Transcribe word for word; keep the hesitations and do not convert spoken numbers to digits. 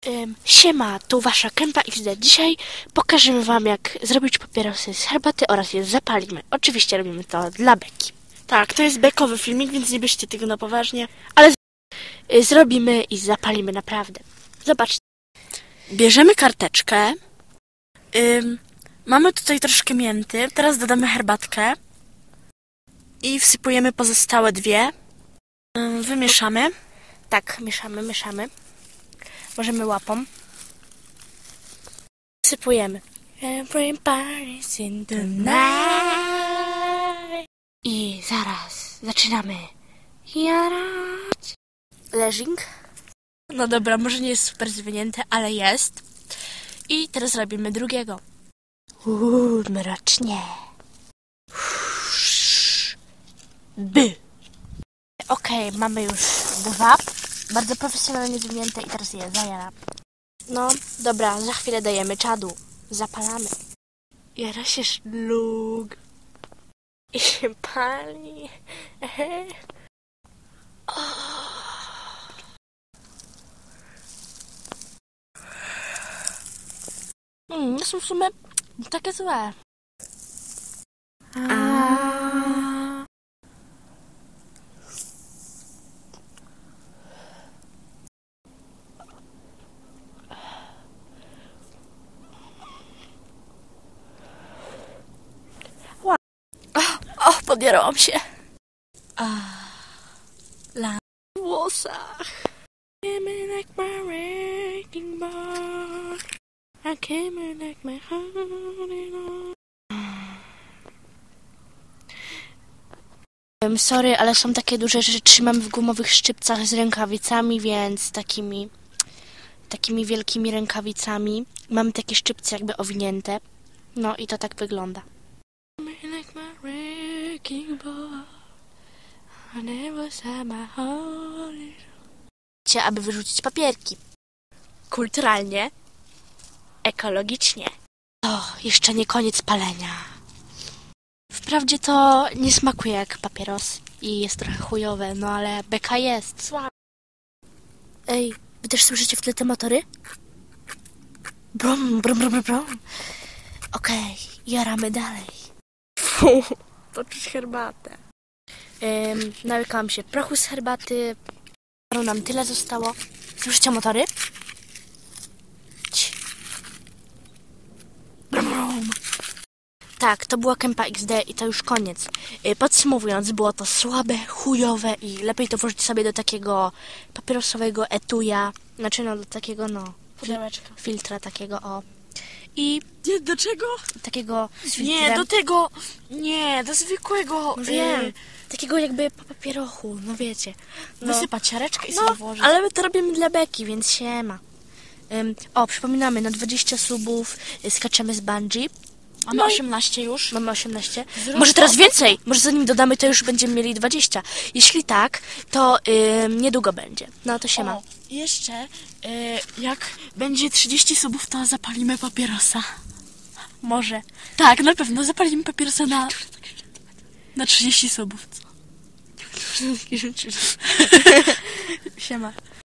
Ym, siema, tu wasza Kępa X D. Dzisiaj pokażemy wam, jak zrobić papierosy z herbaty oraz je zapalimy. Oczywiście robimy to dla beki. Tak, to jest bekowy filmik, więc nie bierzcie tego na poważnie. Ale z- y, zrobimy i zapalimy naprawdę. Zobaczcie. Bierzemy karteczkę. Ym, mamy tutaj troszkę mięty. Teraz dodamy herbatkę. I wsypujemy pozostałe dwie. Ym, wymieszamy. Tak, mieszamy, mieszamy. Możemy łapą. Wsypujemy. Everybody's in the night. I zaraz zaczynamy jarać. Leżing. No dobra, może nie jest super zwinięte, ale jest. I teraz robimy drugiego. Uuu, mrocznie. By. Okej, okay, mamy już dwa. Bardzo profesjonalnie zwinięte i teraz je zajaram. No, dobra, za chwilę dajemy czadu. Zapalamy. Jara się szlug. I się pali. Mm, nie są w sumie takie złe. A. O, podjarałam się. A, la w włosach. Like my wrecking ball. I came in like my honey. Sorry, ale są takie duże rzeczy, trzymam w gumowych szczypcach z rękawicami, więc takimi takimi wielkimi rękawicami. Mamy takie szczypce jakby owinięte. No i to tak wygląda. Like my wrecking ball. I never saw my honey. Aby wyrzucić papierki. Kulturalnie. Ekologicznie. O, jeszcze nie koniec palenia. Wprawdzie to nie smakuje jak papieros i jest trochę chujowe, no ale beka jest. Słabe. Ej, wy też słyszycie w tle te motory? Brum, brum, brum, brum. Okej, okay, jaramy dalej. Fu, poczuć herbatę. Ym, nałykałam się prochu z herbaty. Nam tyle zostało. Słyszycie motory? Cii. Brum, brum. Tak, to była Kępa X D i to już koniec. Yy, podsumowując, było to słabe, chujowe i lepiej to włożyć sobie do takiego papierosowego etuja. Znaczy no do takiego no... Pudełeczka. Filtra takiego o. I... Nie, do czego? Takiego z Nie, filtrem. do tego... Nie, do zwykłego... No wiem. Yy, Takiego jakby po papierochu, no wiecie. No. Wysypać siareczkę i No, sobie włożyć. ale my to robimy dla beki, więc się ma. Um, o, przypominamy, na dwadzieścia subów y, skaczemy z bungee. Mamy no osiemnaście już. Mamy osiemnaście. Zrób Może teraz to. więcej. Może zanim dodamy, to już będziemy mieli dwadzieścia. Jeśli tak, to y, niedługo będzie. No to się ma. O, jeszcze y, jak będzie trzydzieści subów, to zapalimy papierosa. Może. Tak, na pewno zapalimy papierosa na... Na trzydzieści subów. Co? Siema.